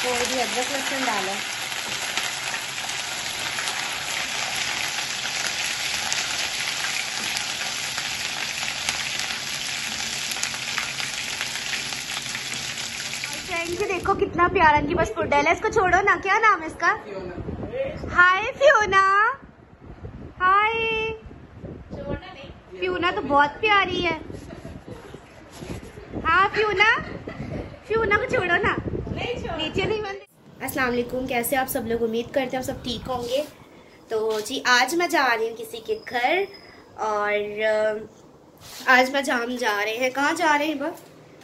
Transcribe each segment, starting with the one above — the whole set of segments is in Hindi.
कोई भी अदरक लहसुन डालो। फ्रेंड्स ये देखो कितना प्यारा इनकी बस फूड है। इसको छोड़ो ना, क्या नाम है इसका? हाय फियोना। हाय फियोना तो बहुत प्यारी है। हाँ फियोना, फियोना को छोड़ो ना, नीचे नहीं बंद। अस्सलाम वालेकुम, कैसे आप सब लोग? उम्मीद करते हैं आप सब ठीक होंगे। तो जी आज मैं जा रही हूँ किसी के घर, और आज मैं हम जा रहे हैं, कहाँ जा रहे हैं बस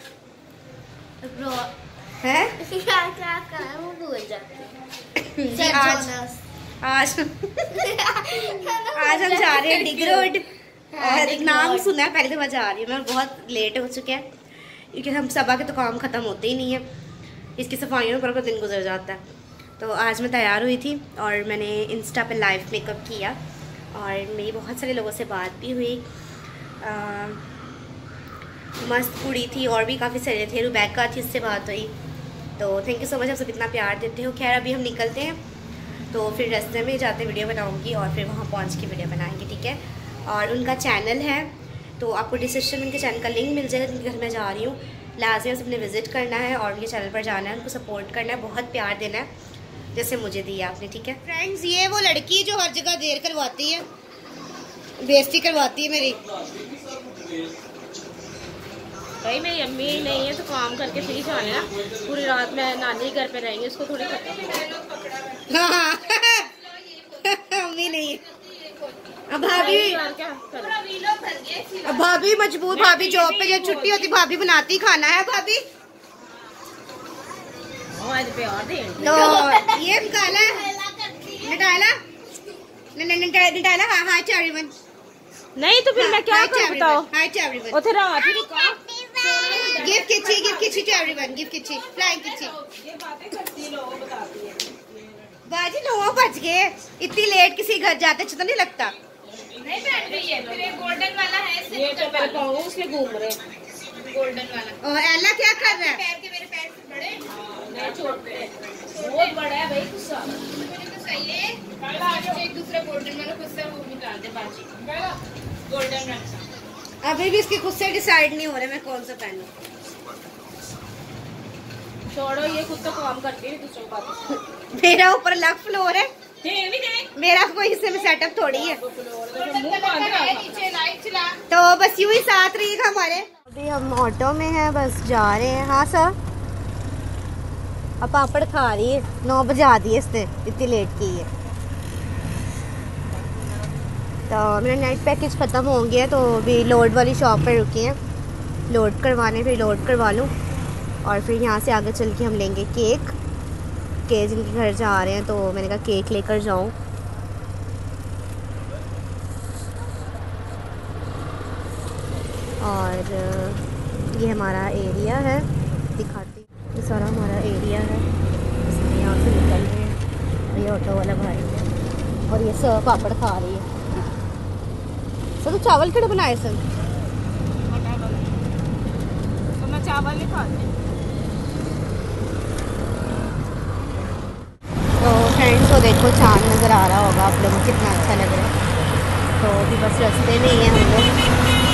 है? वो भूल जाते हैं। आज हम जा रहे हैं डिग रोड, और नाम सुना है, पहले तो मैं जा रही हूँ। मैं बहुत लेट हो चुके हैं क्योंकि हम सुबह के तो काम ख़त्म होते ही नहीं है, इसकी सफाइयों पर दिन गुजर जाता है। तो आज मैं तैयार हुई थी और मैंने इंस्टा पे लाइव मेकअप किया, और मेरी बहुत सारे लोगों से बात भी हुई। मस्त कुड़ी थी और भी काफ़ी सारे थे, रुबैका थी, उससे बात हुई। तो थैंक यू सो मच, आप सब इतना प्यार देते हो। खैर अभी हम निकलते हैं, तो फिर रास्ते में जाते वीडियो बनाऊंगी और फिर वहाँ पहुँच के वीडियो बनाएंगे, ठीक है? और उनका चैनल है, तो आपको डिस्क्रिप्शन में उनके चैनल का लिंक मिल जाएगा। जिनके घर में जा रही हूँ, लाजमी सबने विज़िट करना है और उनके चैनल पर जाना है, उनको सपोर्ट करना है, बहुत प्यार देना है जैसे मुझे दिया आपने, ठीक है? फ्रेंड्स ये वो लड़की जो हर जगह देर करवाती है, बेइज्जती करवाती है मेरी। भाई मेरी अम्मी नहीं है तो काम करके फ्री जाने ना, पूरी रात में नानी घर पे रहेंगे, उसको थोड़ी हाँ अम्मी नहीं है। अब भाभी मजबूर, भाभी जॉब पे जब छुट्टी होती भाभी बनाती खाना है भाभी। तो ये निकाला निकाला हाय टू एवरीवन। नहीं तो फिर मैं क्या करूं बताओ? Hi to everyone. उधर आ फिर गिफ्ट किची टू एवरीवन, गिफ्ट किची, फ्लाइंग किची। ये बातें करती लोग बताती है। बाजी 9 बज गए, इतनी लेट किसी घर जाते अच्छा तो नहीं लगता। नहीं पहन रही है, फिर गोल्डन वाला है, ये तो मेरे पाँव उसके घूम रहे, गोल्डन वाला। और एला क्या कर रहा है? पैर के मेरे पैर से बड़े नहीं छोटे हैं, बहुत बड़ा है भाई गुस्सा। मुझे तो सही है, एक दूसरा गोल्डन वाला गुस्सा वो निकाल दे बाजी, गोल्डन वाला। अभी भी इसके खुद से डिसाइड नहीं हो रहा मैं कौन सा पहनूं। छोड़ो, ये खुद तो काम करती है दूसरों को बात। मेरा ऊपर अलग फ्लोर है, मेरा कोई हिस्से में सेटअप थोड़ी है। तो बस यूं ही साथ रहिएगा हमारे। अभी हम ऑटो में हैं, बस जा रहे हैं। हाँ सर, अब पापड़ खा रही है, 9 बजा दिए इसने, इतनी लेट की है। तो मेरा नाइट पैकेज ख़त्म हो गया, तो अभी लोड वाली शॉप पर रुके हैं, लोड करवाने, फिर लोड करवा लूँ और फिर यहाँ से आगे चल के हम लेंगे केक के जिनके घर जा रहे हैं। तो मैंने कहा केक लेकर जाऊँ। और ये हमारा एरिया है, दिखाती, ये सारा हमारा एरिया है। इसमें यहाँ से निकल रहे हैं, ये ऑटो वाला भाई है, और ये सब पापड़ खा रही है। सर तो चावल कड़े बनाए सर? तो मैं चावल नहीं खाती। तो फ्रेंड्स को देखो चांद नज़र आ रहा होगा आप लोगों को, कितना अच्छा लग रहा है। तो अभी बस रास्ते में ही हैं हम लोग।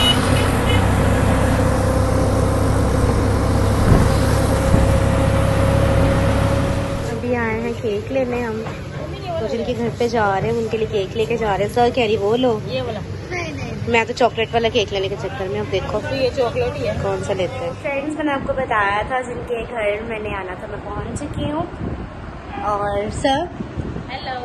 अभी आए हैं केक लेने हम, तो जिनके घर पे जा रहे हैं उनके लिए केक लेके जा रहे हैं। सर कह रही वो लो, ये वाला मैं तो चॉकलेट वाला केक लेने के चक्कर में, अब देखो तो ये चॉकलेट ही है, कौन सा लेते हैं। फ्रेंड्स मैंने आपको बताया था जिनके घर मैंने आना था, मैं पहुंच चुकी हूँ। और सर हेलो,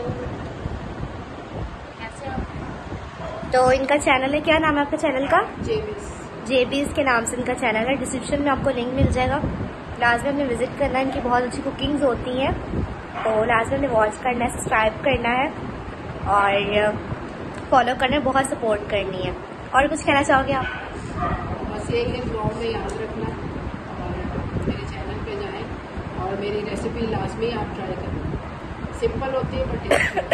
कैसे हो? तो इनका चैनल है, क्या नाम है आपका चैनल का? जेबीज के नाम से इनका चैनल है। डिस्क्रिप्शन में आपको लिंक मिल जाएगा, लाजमी हमने विजिट करना है। इनकी बहुत अच्छी कुकिंग्स होती हैं, तो लाजमी हमने वॉच करना है, सब्सक्राइब करना है और फॉलो करना है, बहुत सपोर्ट करनी है। और कुछ कहना चाहोगे आप? बस यही है, ब्लॉग में याद रखना और मेरे चैनल पे जाएं और मेरी रेसिपी लाजमी आप ट्राई करें। सिंपल होती है बट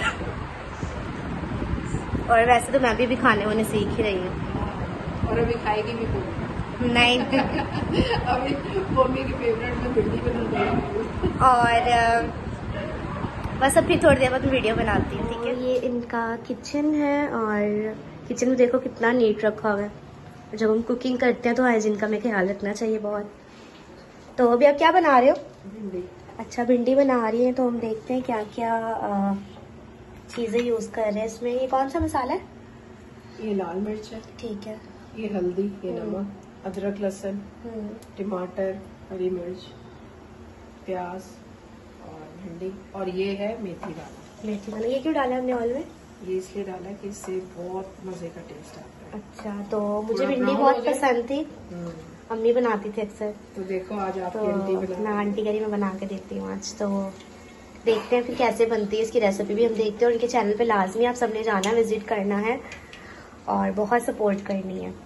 और वैसे तो मैं भी खाने वाने सीख ही रही हूँ, और अभी खाएगी भी खूब। नहीं अभी मम्मी की फेवरेट में भिंडी बना रही हूँ। और बस अब फिर थोड़ी देर बाद मैं वीडियो बनाती हूँ, ठीक है। ये इनका किचन है और किचन में देखो कितना नीट रखा हुआ है। जब हम कुकिंग करते हैं तो हाइजीन का हमें ख्याल रखना चाहिए बहुत। तो अभी आप क्या बना रहे हो? भिंडी। अच्छा, भिंडी बना रही है। तो हम देखते हैं क्या क्या चीज़ें यूज़ कर रहे हैं इसमें। ये कौन सा मसाला है? ये लाल मिर्च है, ठीक है। ये हल्दी, ये नमक, अदरक, लहसुन, टमाटर, हरी मिर्च, प्याज और भिंडी, और ये है मेथी दाना। मेथी दाना ये क्यों डाला हमने ऑयल में? ये इसलिए डाला कि इससे बहुत मजे का टेस्ट आता है। अच्छा, तो मुझे थोड़ा भिंडी brown बहुत हो जाए। पसंद थी, अम्मी बनाती थी अक्सर। तो देखो आज आपकी तो आंटी मैं बना आंटी करी मैं बना के देती हूँ आज। तो देखते हैं फिर कैसे बनती है, इसकी रेसिपी भी हम देखते हैं। और उनके चैनल पे लाजमी आप सबने जाना है, विजिट करना है और बहुत सपोर्ट करनी है।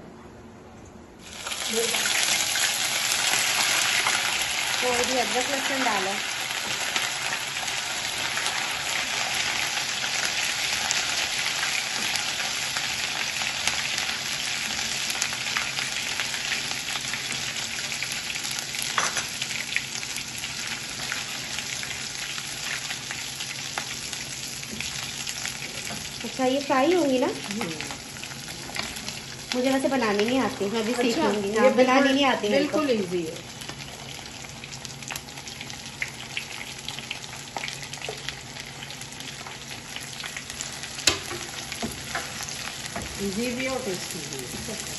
और भी अदरक लहसुन डाला। अच्छा, ये फ्राई होंगी ना? मुझे वैसे बनानी नहीं आती, मैं भी सीख लूंगी। ये हाँ, बनानी नहीं आती मेरे को। बिल्कुल इजी है। इजी भी और टेस्टी भी है।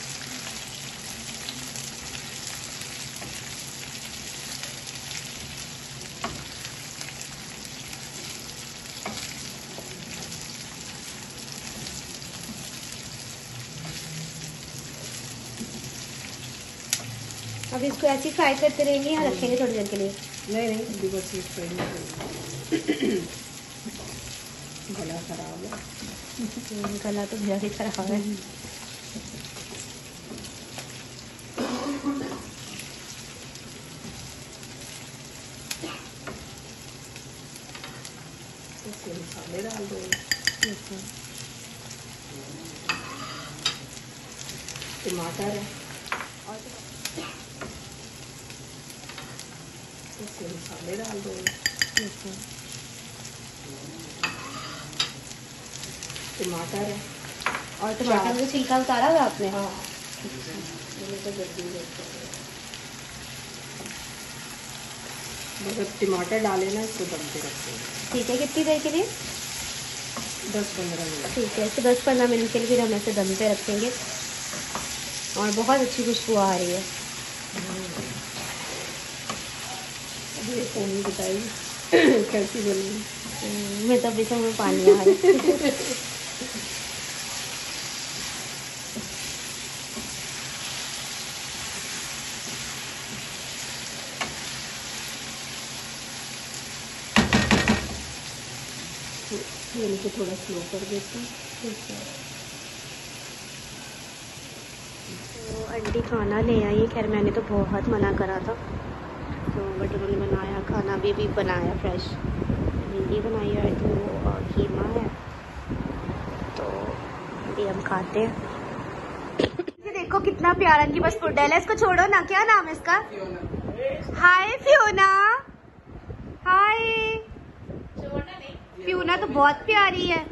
अब इसको ऐसे ही फ्राई करते रहेंगे या रखेंगे थोड़ी देर के लिए? नहीं अभी बस ये फ्राई नहीं। गला खराब है। गला तो मेरा भी खराब है। इसमें मसाले डाल दो। टमाटर है और इसमें मसाले डाल दो। टमाटर है और टमाटर में छिलका उतारा हुआ आपने? हाँ, मैंने तो जल्दी करते हैं। अगर टमाटर डाले ना इसको दम पे रखते हैं। ठीक है, कितनी देर के लिए? 10-15 मिनट। ठीक है, इसको 10-15 मिनट के लिए फिर हम ऐसे दम पे रखेंगे। और बहुत अच्छी खुशबू आ रही है। अभी ये सोनी बताई कैसी बनी। मैं तो अभी से मुँह पानी आ रहा है। ये इनको थोड़ा स्लो कर देती हूँ। तो आंटी खाना ले आई। खैर मैंने तो बहुत मना करा था, तो बट उन्होंने बनाया खाना भी बनाया फ्रेश। भिंडी बनाई है, तो और कीमा है। तो अभी हम खाते हैं। ये देखो कितना प्यारा इनकी बस फूड है। इसको छोड़ो ना, क्या नाम है इसका? हाय फियोना। हाय फियोना, तो बहुत प्यारी है।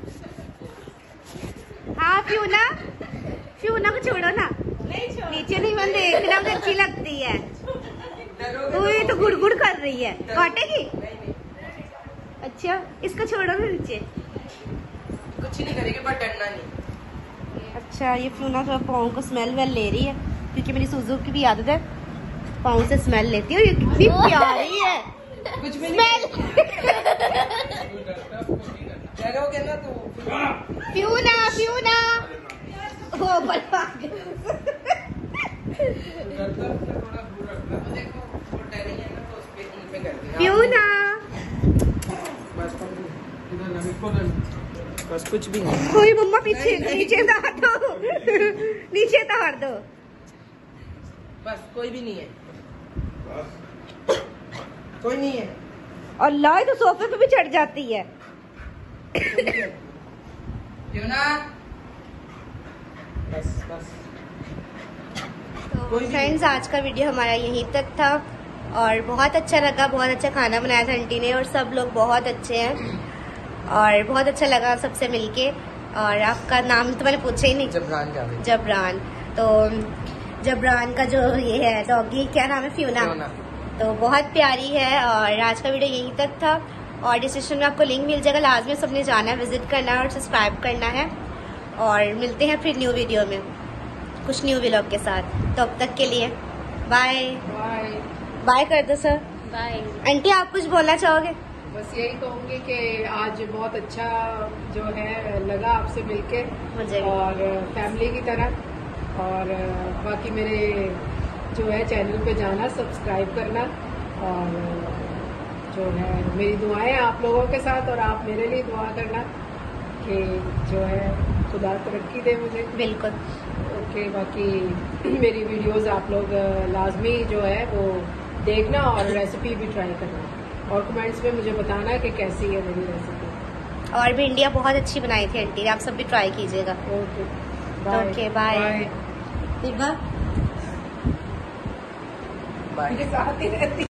हाँ फियोना, फियोना को छोड़ो ना। नीचे नहीं, मन देखना मुझे अच्छी लगती है। ये तो गुड़ कर रही है, काटेगी? अच्छा, इसको छोड़ो ना नीचे। कुछ नहीं करेगी बट डरना नहीं। अच्छा, ये फियोना थोड़ा पाँव को स्मेल वेल ले रही है, क्योंकि मेरी सुजू की भी आदत है पाँव से स्मेल लेती है। और ये कितनी प्यारी है। कुछ भी नहीं करोगे ना तो फियोना ओ बड़ा फियोना, बस कुछ भी नहीं। कोई मम्मा पीछे नीचे तार दो। नीचे तार दो। बस कोई भी नहीं है, कोई नहीं है। अल्लाह, तो सोफे पे भी चढ़ जाती है। क्यों ना? बस तो फ्रेंड्स, आज का वीडियो हमारा यहीं तक था। और बहुत अच्छा लगा, बहुत अच्छा खाना बनाया था आंटी ने और सब लोग बहुत अच्छे हैं और बहुत अच्छा लगा सबसे मिलके। और आपका नाम तो मैंने पूछा ही नहीं। जबरान जावेद। जबरान। तो जबरान का जो ये है डॉगी, क्या नाम है? फ्यूना। तो बहुत प्यारी है। और आज का वीडियो यहीं तक था और डिस्क्रिप्शन में आपको लिंक मिल जाएगा, लाजमी सबने जाना है, विजिट करना है और सब्सक्राइब करना है। और मिलते हैं फिर न्यू वीडियो में कुछ न्यू व्लॉग के साथ। तो अब तक के लिए बाय बाय। बाय कर दो सर। बाय। आंटी आप कुछ बोलना चाहोगे? बस यही कहूंगी कि आज बहुत अच्छा जो है लगा आपसे मिलके, मुझे और फैमिली की तरह। और बाकी मेरे जो है चैनल पे जाना, सब्सक्राइब करना, और जो है मेरी दुआएं आप लोगों के साथ और आप मेरे लिए दुआ करना कि जो है खुदा तरक्की दे मुझे। बिल्कुल। ओके। बाकी मेरी वीडियोस आप लोग लाजमी जो है वो देखना और रेसिपी भी ट्राई करना और कमेंट्स में मुझे बताना कि कैसी है मेरी रेसिपी। और भिंडियाँ बहुत अच्छी बनाई थी आंटी ने, आप सब भी ट्राई कीजिएगा। Okay bye. Okay bye. Bye. मेरे साथ ही रहती।